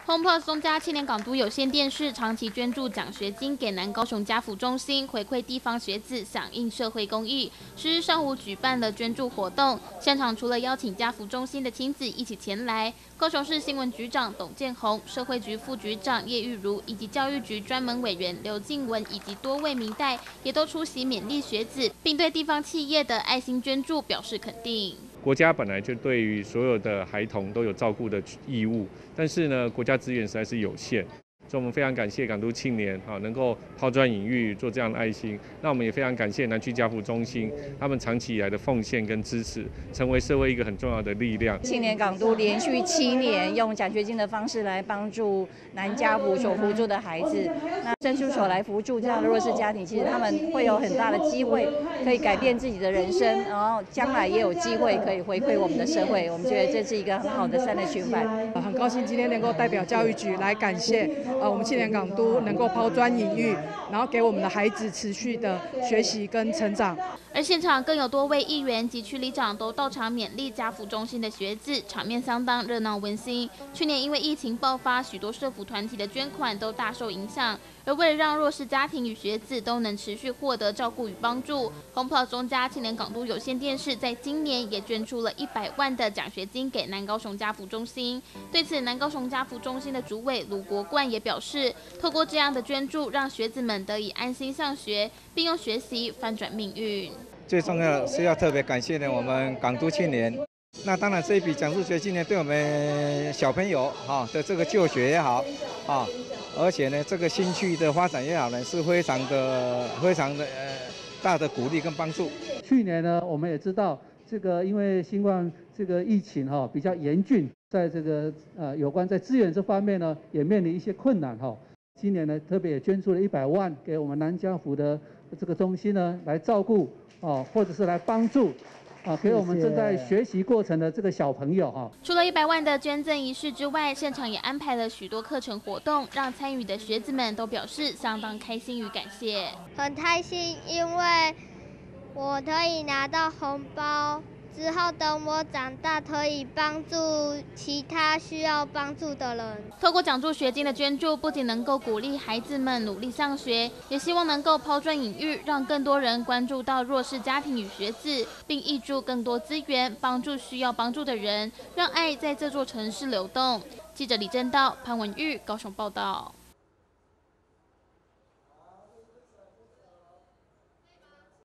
HomePlus 松嘉青年港都有线电视长期捐助奖学金给南高雄家福中心，回馈地方学子，响应社会公益。10日上午举办了捐助活动，现场除了邀请家福中心的亲子一起前来，高雄市新闻局长董建宏、社会局副局长叶玉如以及教育局专门委员刘静文以及多位民代也都出席勉励学子，并对地方企业的爱心捐助表示肯定。 国家本来就对于所有的孩童都有照顾的义务，但是呢，国家资源实在是有限，所以我们非常感谢港都青年能够抛砖引玉做这样的爱心。那我们也非常感谢南区家福中心他们长期以来的奉献跟支持，成为社会一个很重要的力量。 青年港都连续7年用奖学金的方式来帮助南家福所扶助的孩子，那伸出手来扶助这样的弱势家庭，其实他们会有很大的机会可以改变自己的人生，然后将来也有机会可以回馈我们的社会。我们觉得这是一个很好的善的循环。 很高兴今天能够代表教育局来感谢我们青年港都能够抛砖引玉，然后给我们的孩子持续的学习跟成长。 而现场更有多位议员及区里长都到场勉励家福中心的学子，场面相当热闹温馨。去年因为疫情爆发，许多社福团体的捐款都大受影响。而为了让弱势家庭与学子都能持续获得照顾与帮助，HomePlus 松嘉青年港都有线电视在今年也捐出了100万的奖学金给南高雄家福中心。对此，南高雄家福中心的主委卢国冠也表示，透过这样的捐助，让学子们得以安心上学，并用学习翻转命运。 最重要的是要特别感谢呢我们港都青年。那当然，这一笔奖助学金呢，对我们小朋友的这个就学也好而且呢，这个兴趣的发展也好呢，是非常的大的鼓励跟帮助。 去年呢，我们也知道这个因为新冠这个疫情比较严峻，在这个有关在资源这方面呢，也面临一些困难今年呢，特别也捐出了100万给我们南家福的这个中心呢，来照顾或者是来帮助。给我们正在学习过程的这个小朋友除了100万的捐赠仪式之外，现场也安排了许多课程活动，让参与的学子们都表示相当开心与感谢。 很开心，因为我可以拿到红包，之后等我长大可以帮助其他需要帮助的人。 透过奖助学金的捐助，不仅能够鼓励孩子们努力上学，也希望能够抛砖引玉，让更多人关注到弱势家庭与学子，并挹注更多资源，帮助需要帮助的人，让爱在这座城市流动。记者李正道、潘文玉高雄报道。